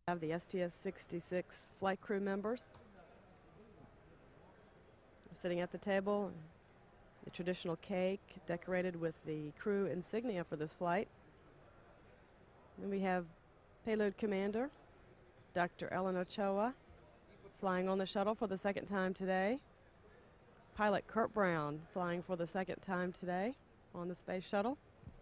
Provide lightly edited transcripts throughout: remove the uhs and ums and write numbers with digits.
Have the STS-66 flight crew members sitting at the table, the traditional cake decorated with the crew insignia for this flight. Then we have Payload Commander, Dr. Ellen Ochoa, flying on the shuttle for the second time today. Pilot Kurt Brown flying for the second time today on the Space Shuttle.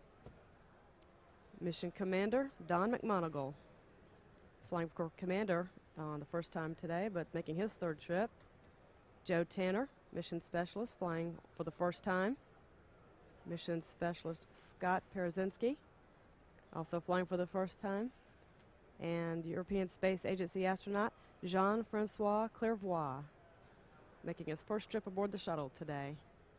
Mission Commander Don McMonagle, flying for Commander on the first time today, but making his third trip. Joe Tanner, Mission Specialist, flying for the first time. Mission Specialist Scott Parazynski, also flying for the first time. And European Space Agency astronaut Jean-Francois Clervoy, making his first trip aboard the shuttle today.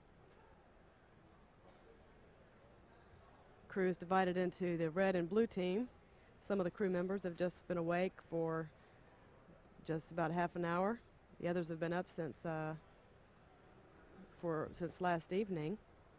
Crew is divided into the red and blue team. Some of the crew members have just been awake for just about half an hour. The others have been up since last evening.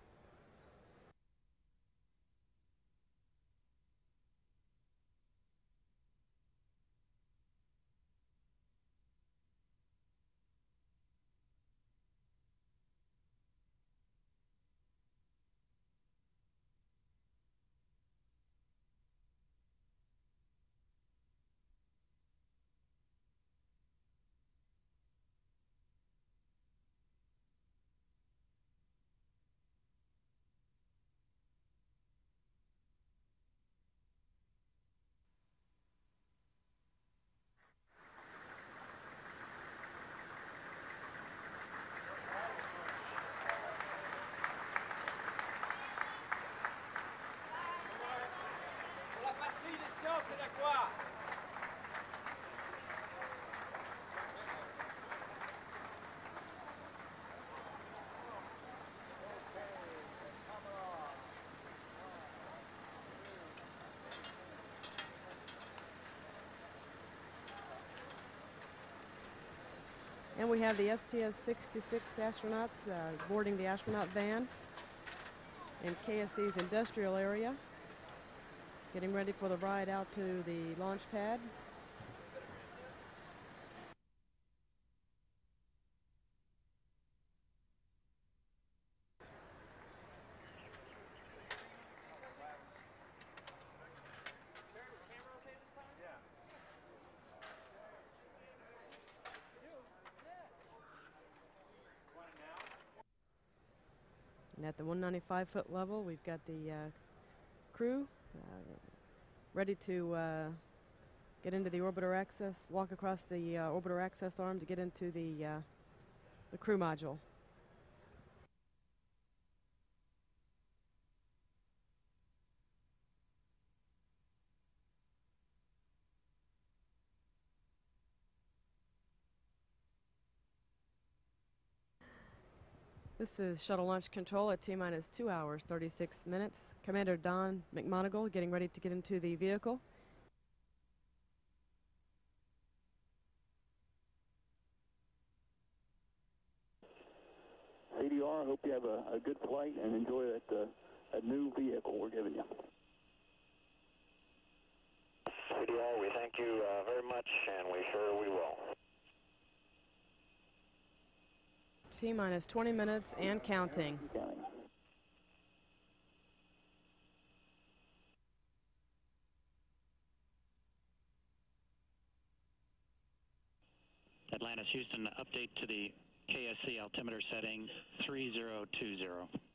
And we have the STS-66 astronauts boarding the astronaut van in KSC's industrial area, getting ready for the ride out to the launch pad. And at the 195-foot level, we've got the crew ready to get into the orbiter access, walk across the orbiter access arm to get into the crew module. This is shuttle launch control at T-minus 2 hours, 36 minutes. Commander Don McMonagle getting ready to get into the vehicle. CDR, hope you have a good flight and enjoy that new vehicle we're giving you. CDR, we thank you very much, and we sure we will. T-minus 20 minutes and counting. Atlantis, Houston, update to the KSC altimeter setting 3020.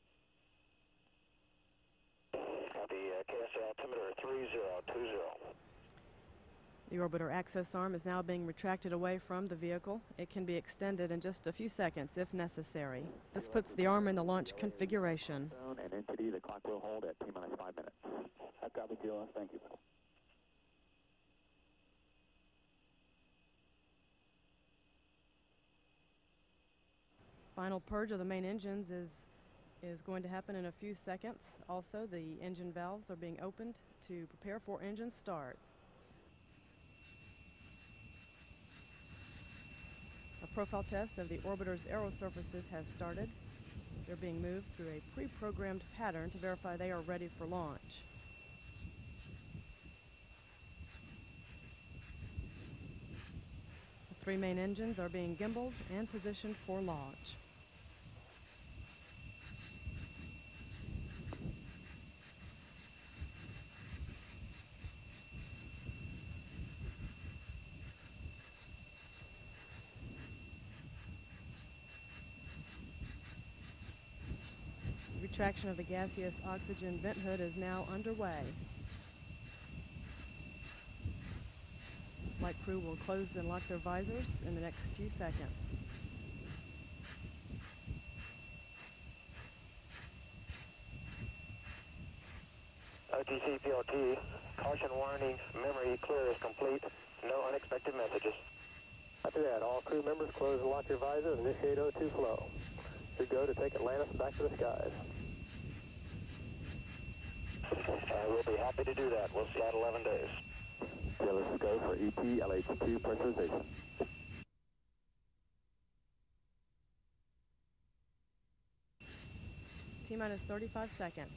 Copy, KSC altimeter 3020. The orbiter access arm is now being retracted away from the vehicle. It can be extended in just a few seconds if necessary. This puts the arm in the launch configuration. And entity, the clock will hold at T-minus 5 minutes. I've got the deal. Thank you. Final purge of the main engines is going to happen in a few seconds. Also, the engine valves are being opened to prepare for engine start. A profile test of the orbiter's aero surfaces has started. They're being moved through a pre-programmed pattern to verify they are ready for launch. 3 main engines are being gimbaled and positioned for launch. Retraction of the gaseous oxygen vent hood is now underway. Flight crew will close and lock their visors in the next few seconds. OTC PLT, caution warning, memory clear is complete, no unexpected messages. After that, all crew members close and lock your visors and initiate O2 flow. Good go to take Atlantis back to the skies. We'll be happy to do that. We'll see you at 11 days. Yeah, let's go for ET LH2 pressurization. T-minus 35 seconds.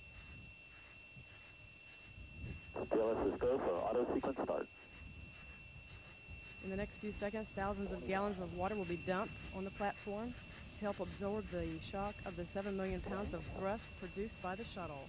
let's go for auto sequence start. In the next few seconds, thousands of gallons of water will be dumped on the platform to help absorb the shock of the 7 million pounds of thrust produced by the shuttle.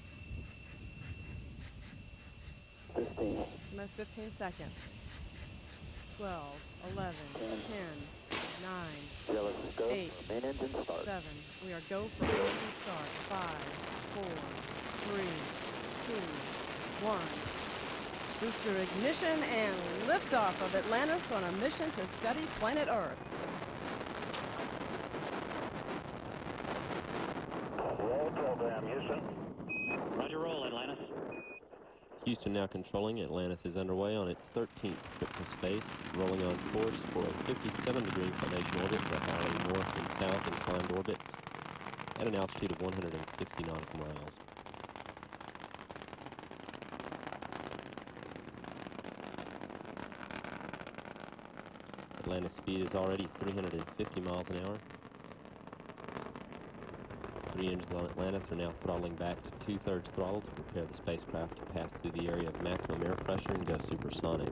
15. Almost 15 seconds. 12, 11, 10, 9, Yeah, let's go. 8, Main engine start. 7. We are go for engine start. 5, 4, 3, 2, 1. Booster ignition and liftoff of Atlantis on a mission to study planet Earth. Roll program, Houston. Roger, roll, Atlantis. Houston now controlling. Atlantis is underway on its 13th trip to space, rolling on course for a 57-degree inclination orbit for a highly north and south inclined orbit at an altitude of 160 nautical miles. Atlantis speed is already 350 miles an hour. 3 engines on Atlantis are now throttling back to 2/3 throttle to prepare the spacecraft to pass through the area of maximum air pressure and go supersonic.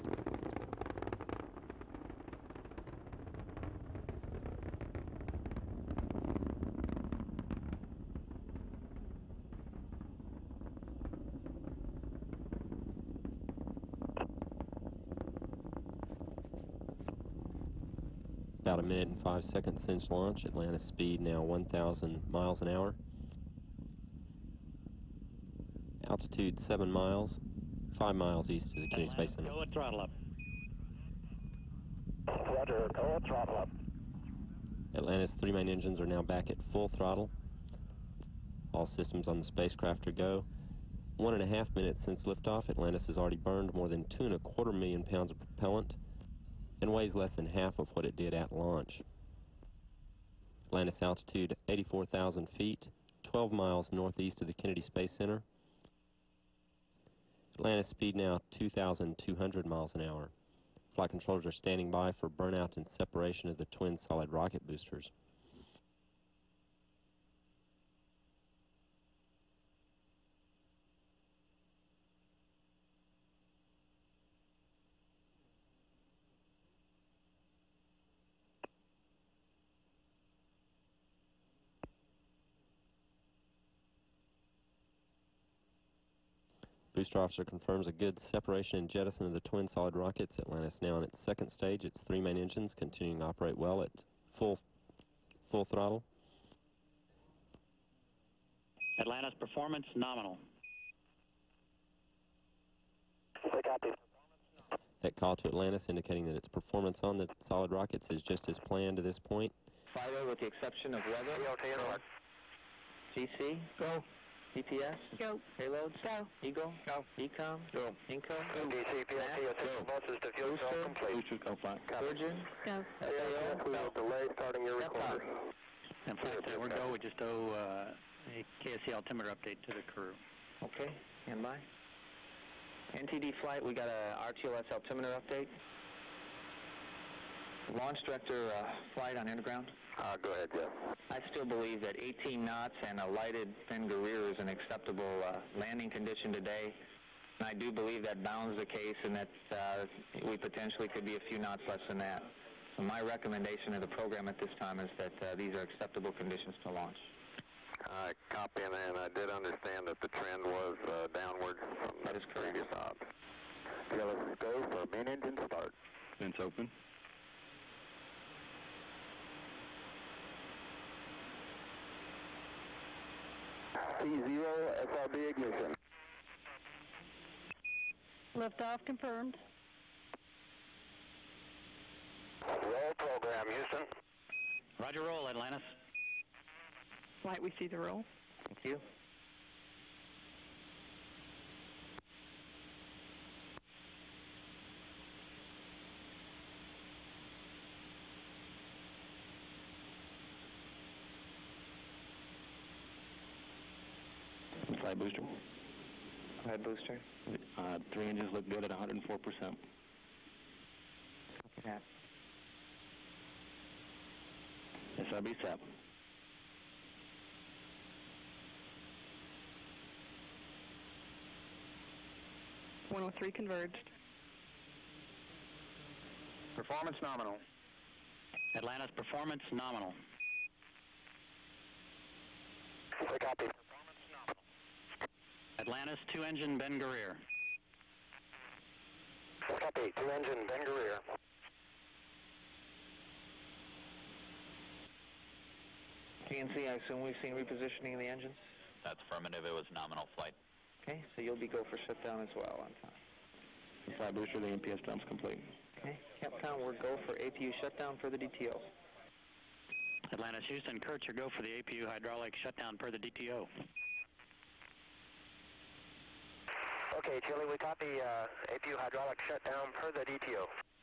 About 1 minute and 5 seconds since launch. Atlantis speed now 1,000 miles an hour. Altitude 7 miles, 5 miles east of the Kennedy Space Center. Go at throttle up. Roger, go at throttle up. Atlantis' 3 main engines are now back at full throttle. All systems on the spacecraft are go. 1.5 minutes since liftoff, Atlantis has already burned more than 2.25 million pounds of propellant and weighs less than half of what it did at launch. Atlantis altitude 84,000 feet, 12 miles northeast of the Kennedy Space Center. Atlantis speed now 2,200 miles an hour. Flight controllers are standing by for burnout and separation of the twin solid rocket boosters. Booster officer confirms a good separation and jettison of the twin solid rockets. Atlantis now on its second stage. Its 3 main engines continuing to operate well at full throttle. Atlantis performance nominal. Copy. That call to Atlantis indicating that its performance on the solid rockets is just as planned to this point. Fido with the exception of weather. GC. Go. EPS. Go. Payloads. Go. Eagle. Go. Ecom. Go. Inco. DC, PLT, assist to fuel cell complete. Boosters go fine. Virgin. Go. FAO. We will delay starting your recorder. And flight we're go. We just owe a KSC altimeter update to the crew. Okay. Stand by. NTD flight, we got a RTOS altimeter update. Launch director flight on underground. Go ahead, Jeff. I still believe that 18 knots and a lighted fin Guerrier is an acceptable landing condition today. And I do believe that bounds the case and that we potentially could be a few knots less than that. So my recommendation of the program at this time is that these are acceptable conditions to launch. Copy, and I did understand that the trend was downward from the previous ops. Yeah, let's go for main engine start. Vents open. C0 SRB ignition. Liftoff confirmed. Roll program, Houston. Roger, roll, Atlantis. Flight, we see the roll. Thank you. Flight booster. Go ahead, booster. 3 engines look good at 104%. Copy that. SRB SAP. .103 converged. Performance nominal. Atlantis, performance nominal. Copy. Atlantis, 2-engine Ben Guerrier. Copy, 2-engine Ben Guerrier. PNC, I assume we've seen repositioning of the engines? That's affirmative. It was nominal flight. Okay, so you'll be go for shutdown as well on time. Flight booster, the MPS dump's complete. Okay, Capcom, we're go for APU shutdown for the DTO. Atlantis, Houston, Kurt, your go for the APU hydraulic shutdown per the DTO. Okay, Chile, we copy APU hydraulic shutdown per the DTO.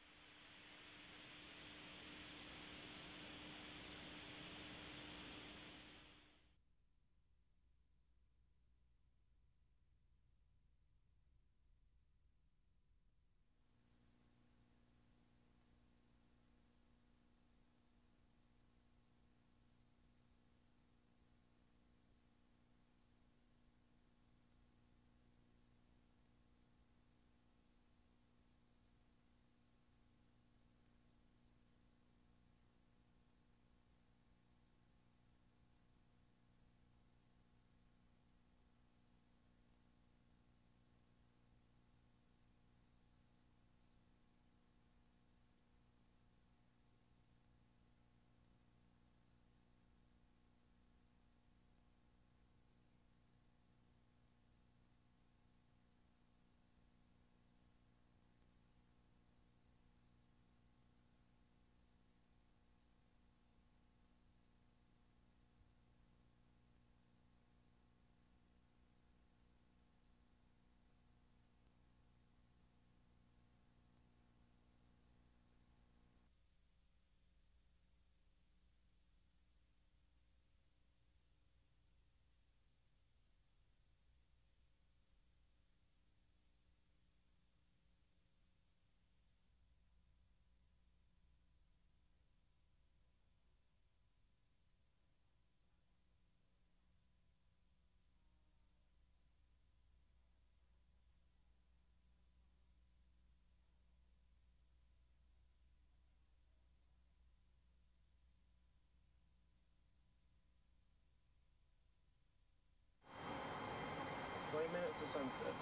To sunset.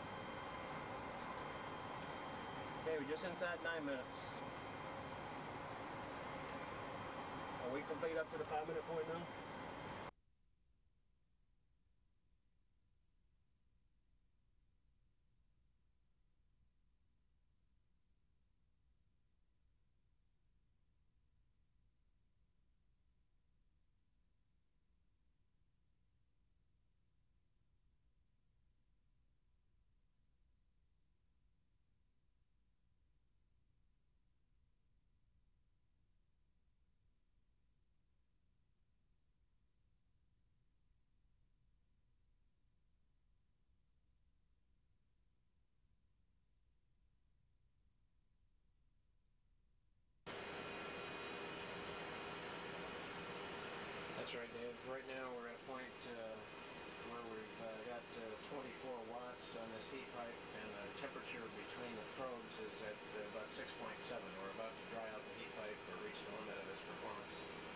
Okay, we're just inside 9 minutes. Are we complete up to the 5-minute point now? That's right, Dave. Right now we're at point where we've got 24 watts on this heat pipe, and the temperature between the probes is at about 6.7. We're about to dry out the heat pipe or reach the limit of its performance.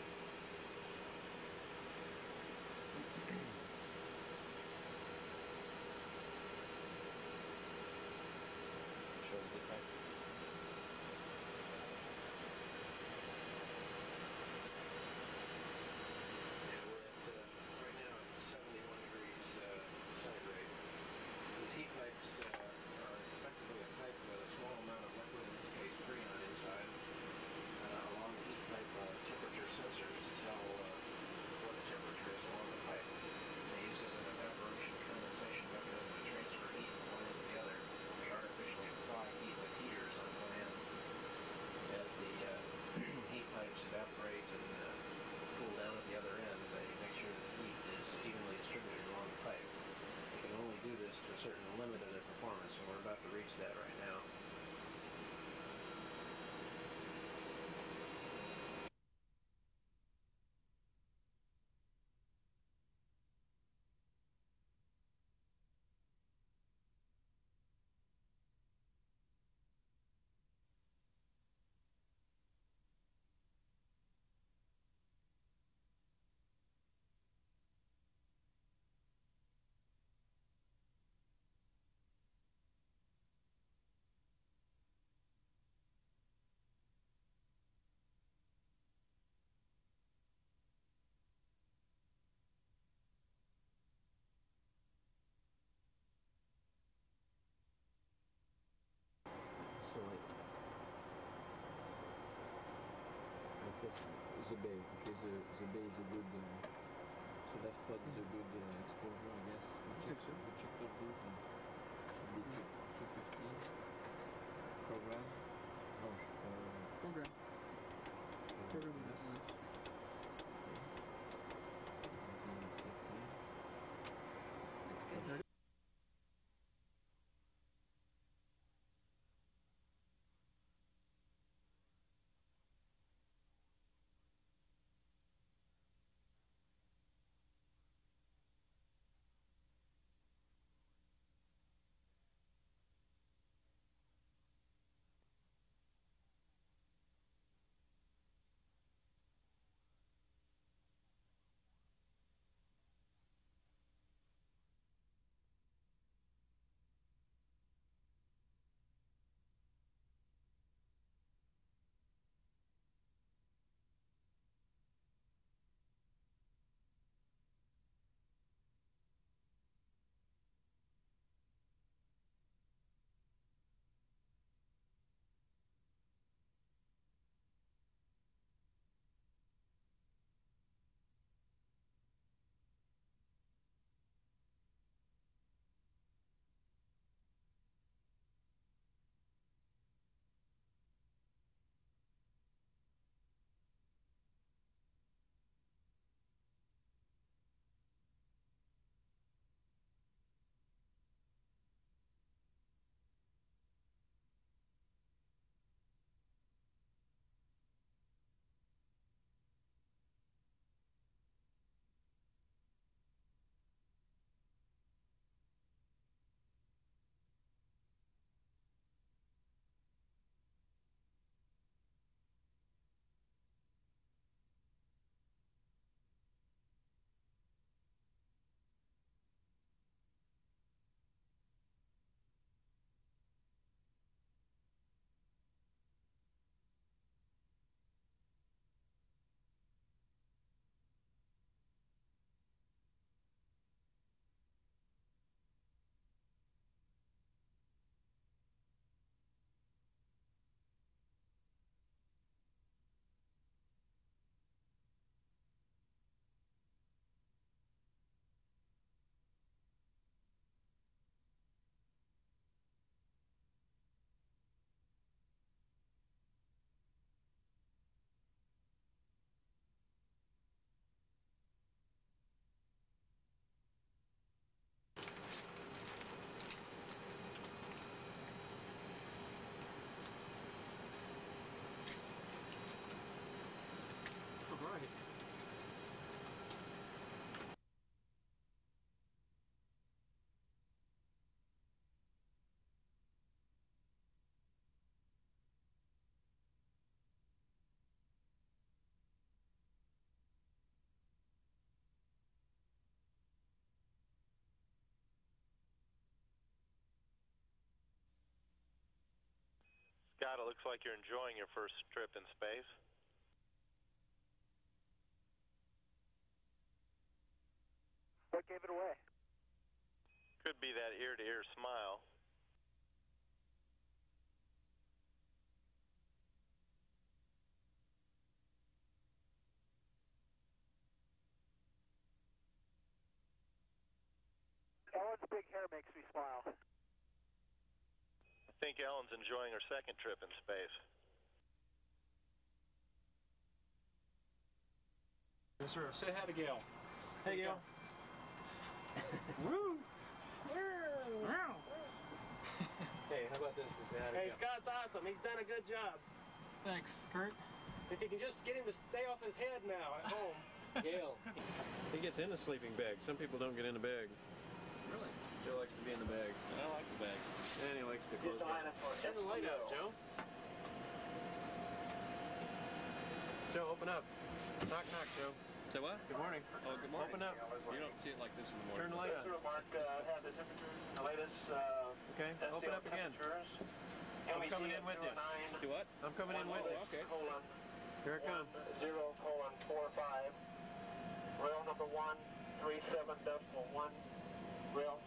Show the heat pipe. Evaporate and cool down at the other end, they make sure that the heat is evenly distributed along the pipe. They can only do this to a certain limit of their performance, and we're about to reach that right now. The bay, okay, the bay is a good, so left pod is a good exposure, I guess. We checked the boot and should be 250 program. No, program. Program is nice. It's good. Scott, it looks like you're enjoying your first trip in space. What gave it away? Could be that ear-to-ear smile. Ellen's big hair makes me smile. I think Ellen's enjoying her second trip in space. Yes, sir. Say hi to Gail. Hey, Gail. Woo! Hey, how about this? Say hi to Hey, Gail. Scott's awesome. He's done a good job. Thanks, Kurt. If you can just get him to stay off his head now at home. Gail. He gets in the sleeping bag. Some people don't get in the bag. Really? Joe likes to be in the bag. I like the bag. And he likes to close the Turn the light out, Joe. Joe, open up. Knock, knock, Joe. Say what? Good morning. Oh, good morning. Open up. You don't see it like this in the morning. Turn the light on. Mark, have the temperatures, the latest, Okay, open up again. I'm coming in with you. Do what? I'm coming in with you. Okay. Here it comes. 0:45. Rail number 137.1. Rail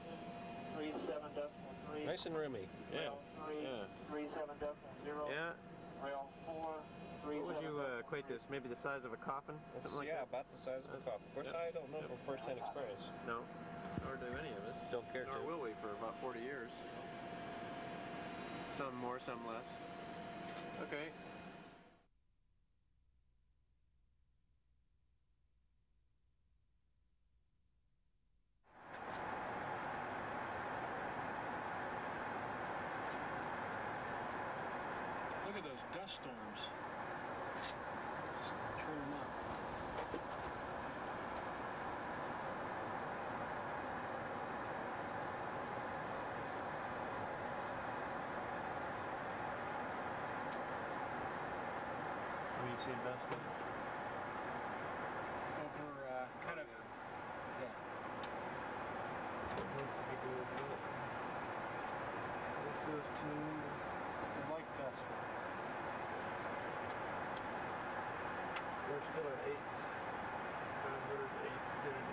37.3. Nice and roomy. Yeah. Rail 3, Yeah. 37.0. Yeah. Rail 4, 3. What would you equate this? Maybe the size of a coffin? Something like that? about the size of a coffin. Of course, I don't know from first-hand experience. No. Nor do any of us. Don't care Nor to. will we for about 40 years. Some more, some less. Okay. Look at those dust storms. Turn them up. What do you see investment? Over kind of, yeah. This goes to The light dust. we're still at 8,908.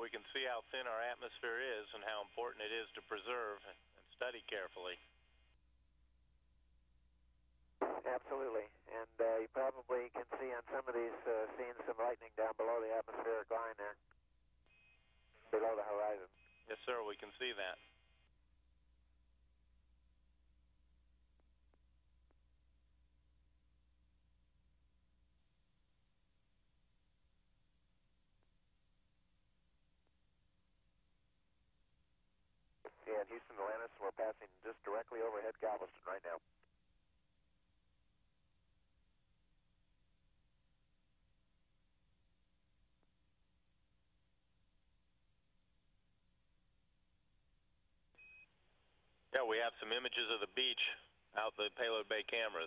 we can see how thin our atmosphere is and how important it is to preserve and study carefully. Absolutely. And you probably can see on some of these scenes some lightning down below the atmospheric line there, below the horizon. Yes, sir, we can see that. Yeah, Houston, Atlantis, we're passing just directly overhead Galveston right now. Yeah, we have some images of the beach out the payload bay cameras.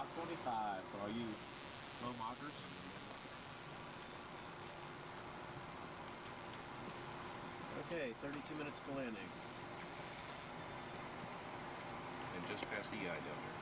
Mach 25 for all you slow mockers. Okay, 32 minutes to landing. And just past the EI down there.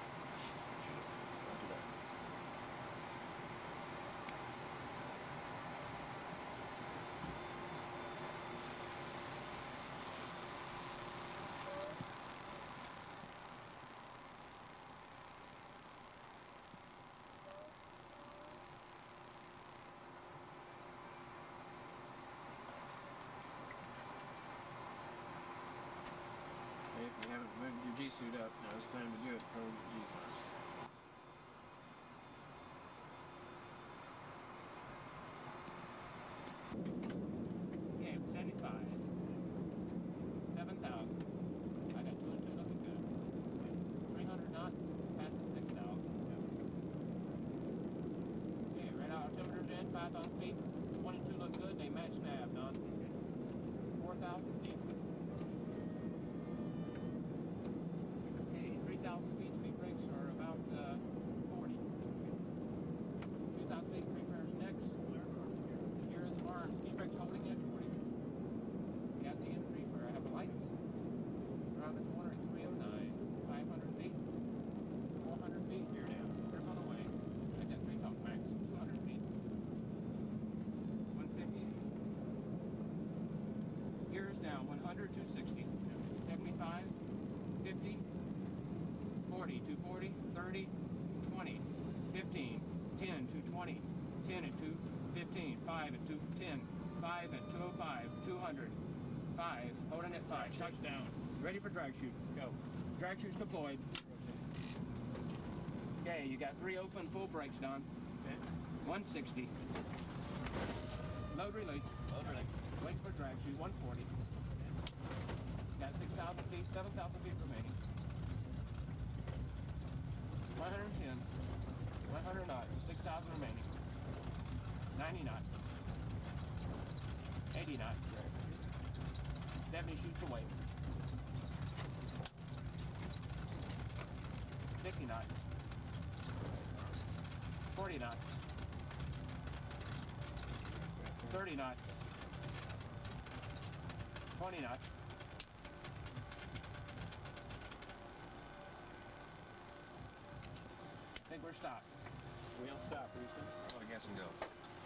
If you haven't moved your G-suit up, now's the time to do it. Throw the G-suit. Okay, 75. 7,000. I got 200 looking good. 300 knots, past the 6,000. Okay, radar altimeter's in, 5,000 feet. 22 look good, they match nav, Don. 4,000 feet. 3,000 feet, speed brakes are about 40. 2,000 feet, prefares next. Here is the arm. Speed brakes holding at 40. Gassy and prefer. I have a light. Around the corner at 309. 500 feet. 400 feet. Gear down. Grip on the way. Take that 3 top max. 200 feet. 150. Gears down. 100, 260. 75. 50. 40, 240, 30, 20, 15, 10, 220, 10 at 215, 5 at 210, 5 at 205, 200, 5, holding at 5, touchdown. Ready for drag chute, go. Drag chute's deployed. Okay, you got 3 open full brakes, Don. 160. Load release. Load release. Wait for drag chute, 140. Got 6,000 feet, 7,000 feet remaining. 110, 100 knots, 6,000 remaining, 90 knots, 80 knots, 70 shoots away, 50 knots, 40 knots, 30 knots, 20 knots, I think we're stopped. We'll stop, Houston. Oh, I guess and go.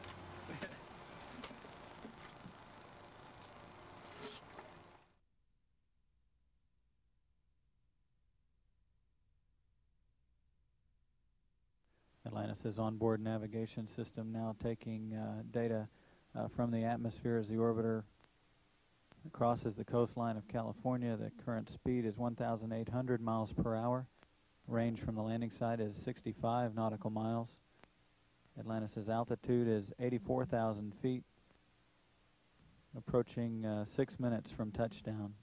Atlantis' onboard navigation system now taking data from the atmosphere as the orbiter crosses the coastline of California. The current speed is 1,800 miles per hour. Range from the landing site is 65 nautical miles. Atlantis' altitude is 84,000 feet, approaching 6 minutes from touchdown.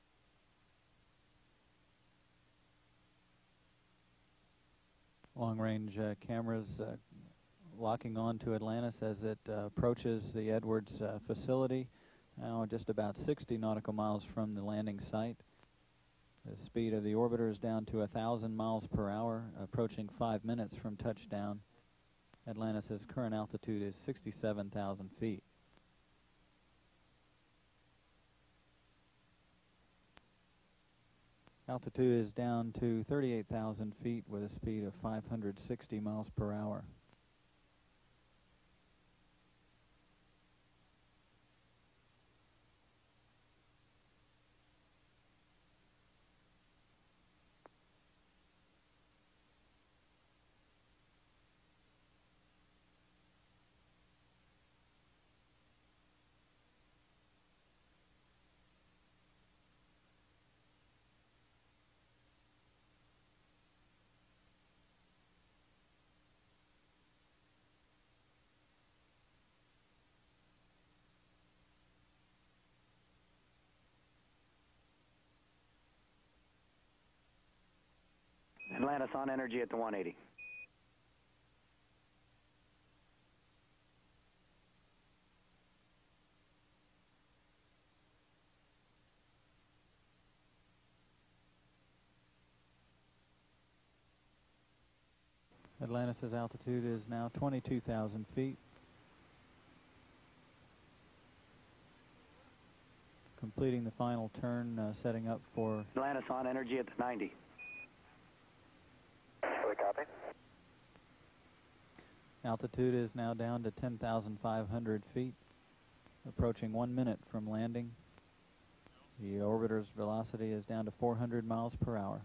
Long-range cameras locking on to Atlantis as it approaches the Edwards facility, now just about 60 nautical miles from the landing site. The speed of the orbiter is down to 1,000 miles per hour, approaching 5 minutes from touchdown. Atlantis' current altitude is 67,000 feet. Altitude is down to 38,000 feet with a speed of 560 miles per hour. Atlantis on energy at the 180. Atlantis' altitude is now 22,000 feet. Completing the final turn, setting up for Atlantis on energy at the 90. Fully copy. altitude is now down to 10,500 feet, approaching 1 minute from landing. The orbiter's velocity is down to 400 miles per hour.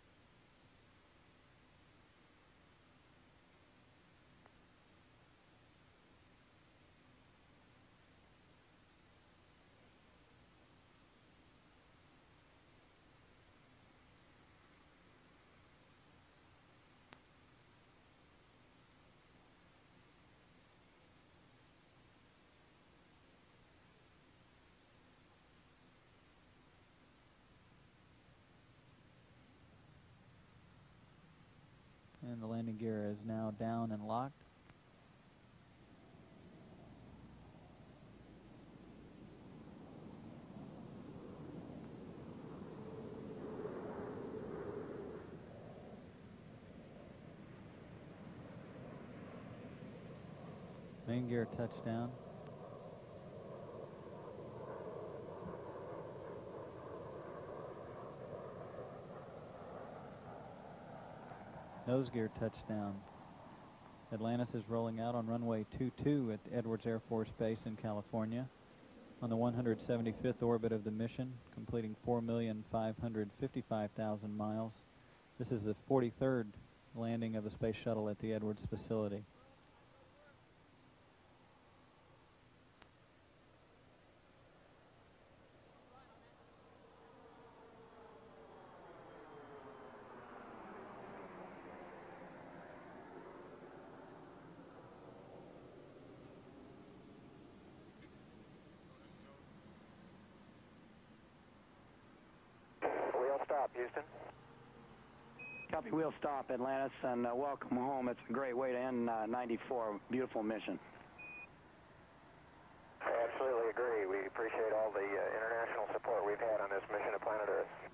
And the landing gear is now down and locked. Main gear touchdown. Nose gear touchdown. Atlantis is rolling out on runway 22 at Edwards Air Force Base in California on the 175th orbit of the mission, completing 4,555,000 miles. This is the 43rd landing of the Space Shuttle at the Edwards facility. Houston. Copy, wheel stop, Atlantis, and welcome home. It's a great way to end 94. Beautiful mission. I absolutely agree. We appreciate all the international support we've had on this mission to planet Earth.